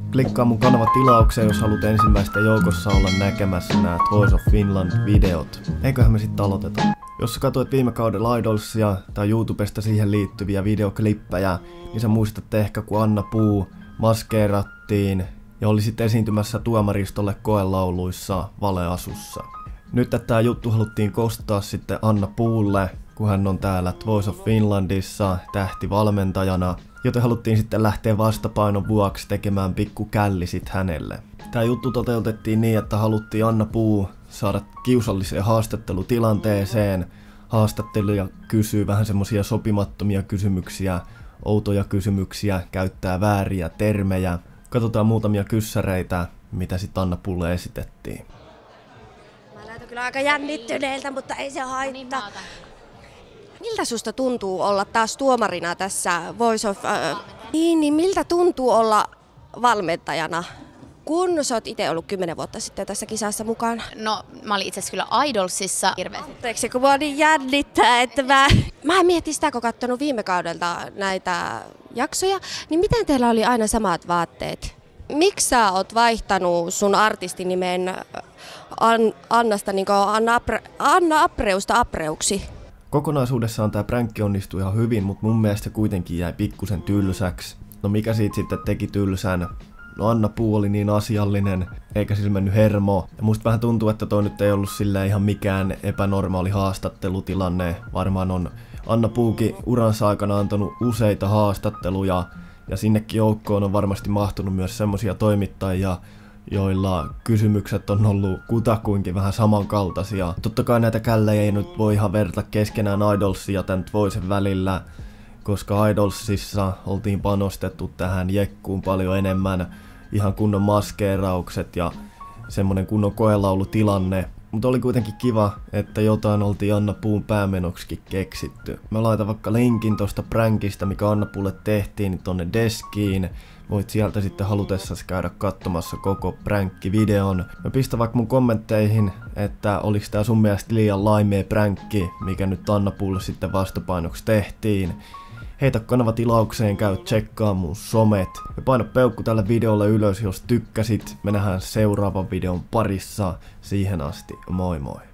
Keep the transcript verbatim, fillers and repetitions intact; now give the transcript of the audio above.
Klikkaa mun kanava tilaukseen, jos haluat ensimmäistä joukossa olla näkemässä nämä Voice of Finland-videot. Eiköhän me sitten aloiteta. Jos sä katsoit viime kaudella Idolsia tai YouTubesta siihen liittyviä videoklippejä, niin sä muistat ehkä kun Anna Puu maskeerattiin ja oli sitten esiintymässä tuomaristolle koelauluissa Valeasussa. Nyt tää juttu haluttiin kostaa sitten Anna Puulle, kun hän on täällä Voice of Finlandissa tähtivalmentajana, joten haluttiin sitten lähteä vastapainon vuoksi tekemään pikku källi sit hänelle. Tää juttu toteutettiin niin, että haluttiin Anna Puu saada kiusalliseen haastattelutilanteeseen. Haastattelija kysyy vähän semmosia sopimattomia kysymyksiä, outoja kysymyksiä, käyttää vääriä termejä. Katsotaan muutamia kyssäreitä, mitä sitten Anna Puulle esitettiin. Mä näytän kyllä aika jännittyneeltä, mutta ei se haittaa. Miltä susta tuntuu olla taas tuomarina tässä Voice of... Äh, niin, niin miltä tuntuu olla valmentajana? Kun sä oot itse ollut kymmenen vuotta sitten tässä kisassa mukaan. No, mä olin itse asiassa kyllä Idolsissa hirveästi. Anteeksi, kun mua niin jännittää, että mä... Mä en mietin sitä, kun katsonut viime kaudelta näitä jaksoja, niin miten teillä oli aina samat vaatteet? Miksi sä oot vaihtanut sun artistinimen An, Annasta, niin Anna, Apre, Anna Apreusta Apreuksi? Kokonaisuudessaan tää pränkki onnistui ihan hyvin, mutta mun mielestä se kuitenkin jäi pikkusen tylsäksi. No mikä siitä sitten teki tylsän? No Anna Puu oli niin asiallinen, eikä sillä mennyt hermo. Ja musta vähän tuntuu, että toi nyt ei ollut silleen ihan mikään epänormaali haastattelutilanne. Varmaan on Anna Puukin uransa aikana antanut useita haastatteluja. Ja sinnekin joukkoon on varmasti mahtunut myös semmosia toimittajia, joilla kysymykset on ollut kutakuinkin vähän samankaltaisia. Totta kai näitä källejä ei nyt voi ihan verrata keskenään Idolsia ja tän Voicen välillä, koska Idolsissa oltiin panostettu tähän jekkuun paljon enemmän, ihan kunnon maskeeraukset ja semmonen kunnon koelaulutilanne. Mutta oli kuitenkin kiva, että jotain oltiin Anna Puun päämenoksikin keksitty. Mä laitan vaikka linkin tosta prankista, mikä Anna Puulle tehtiin, tonne deskiin. Voit sieltä sitten halutessasi käydä katsomassa koko prankkivideon. Mä pistän vaikka mun kommentteihin, että oliks tää sun mielestä liian laimea prankki, mikä nyt Anna Puulle sitten vastapainoksi tehtiin. Heitä kanava tilaukseen, käy tsekkaa mun somet ja paina peukku tälle videolle ylös, jos tykkäsit. Me nähdään seuraavan videon parissa. Siihen asti, moi moi!